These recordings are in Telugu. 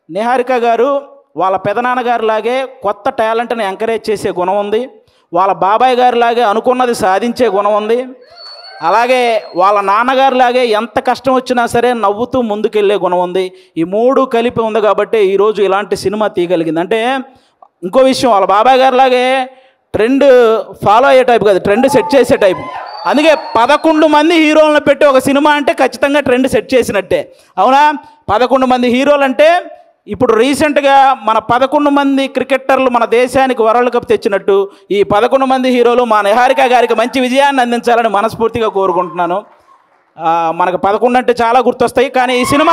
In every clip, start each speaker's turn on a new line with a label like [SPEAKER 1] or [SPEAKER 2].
[SPEAKER 1] నిహారిక గారు వాళ్ళ పెదనాన్నగారు లాగే కొత్త టాలెంట్ని ఎంకరేజ్ చేసే గుణం ఉంది. వాళ్ళ బాబాయ్ గారి లాగే అనుకున్నది సాధించే గుణం ఉంది. అలాగే వాళ్ళ నాన్నగారు లాగే ఎంత కష్టం వచ్చినా సరే నవ్వుతూ ముందుకెళ్ళే గుణం ఉంది. ఈ మూడు కలిపి ఉంది కాబట్టి ఈరోజు ఇలాంటి సినిమా తీయగలిగింది. అంటే ఇంకో విషయం, వాళ్ళ బాబాయ్ గారి లాగే ట్రెండ్ ఫాలో అయ్యే టైప్ కాదు, ట్రెండ్ సెట్ చేసే టైప్. అందుకే 11 మంది హీరోలను పెట్టి ఒక సినిమా అంటే ఖచ్చితంగా ట్రెండ్ సెట్ చేసినట్టే. అవునా? 11 మంది హీరోలు అంటే ఇప్పుడు రీసెంట్గా మన 11 మంది క్రికెటర్లు మన దేశానికి వరల్డ్ కప్ తెచ్చినట్టు ఈ 11 మంది హీరోలు మా నిహారిక గారికి మంచి విజయాన్ని అందించాలని మనస్ఫూర్తిగా కోరుకుంటున్నాను. మనకు 11 అంటే చాలా గుర్తొస్తాయి, కానీ ఈ సినిమా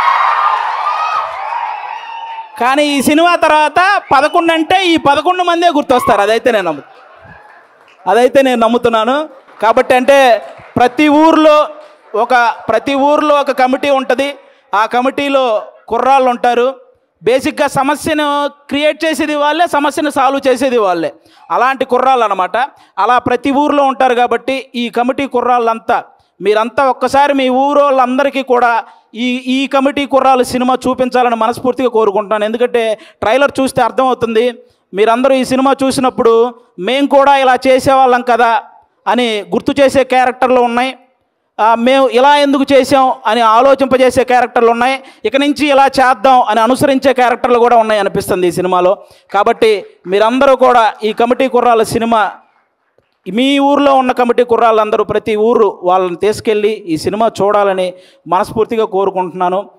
[SPEAKER 1] తర్వాత 11 అంటే ఈ 11 మందే గుర్తొస్తారు. అదైతే నేను నమ్ముతున్నాను. కాబట్టి అంటే ప్రతి ఊర్లో ఒక కమిటీ ఉంటుంది. ఆ కమిటీలో కుర్రాళ్ళు ఉంటారు. బేసిక్గా సమస్యను క్రియేట్ చేసేది వాళ్ళే, సమస్యను సాల్వ్ చేసేది వాళ్ళే. అలాంటి కుర్రాళ్ళు అనమాట. అలా ప్రతి ఊర్లో ఉంటారు. కాబట్టి ఈ కమిటీ కుర్రాళ్ళంతా మీరంతా ఒక్కసారి మీ ఊరోళ్ళందరికీ కూడా ఈ కమిటీ కుర్రాళ్ళు సినిమా చూపించాలని మనస్ఫూర్తిగా కోరుకుంటున్నాను. ఎందుకంటే ట్రైలర్ చూస్తే అర్థమవుతుంది. మీరందరూ ఈ సినిమా చూసినప్పుడు మేము కూడా ఇలా చేసేవాళ్ళం కదా అని గుర్తు చేసే క్యారెక్టర్లు ఉన్నాయి. మేము ఇలా ఎందుకు చేసాం అని ఆలోచింపజేసే క్యారెక్టర్లు ఉన్నాయి. ఇక నుంచి ఇలా చేద్దాం అని అనుసరించే క్యారెక్టర్లు కూడా ఉన్నాయి అనిపిస్తుంది ఈ సినిమాలో. కాబట్టి మీరందరూ కూడా ఈ కమిటీ కుర్రాళ్ళ సినిమా, మీ ఊర్లో ఉన్న కమిటీ కుర్రాళ్ళందరూ ప్రతి ఊరు వాళ్ళని తీసుకెళ్ళి ఈ సినిమా చూడాలని మనస్ఫూర్తిగా కోరుకుంటున్నాను.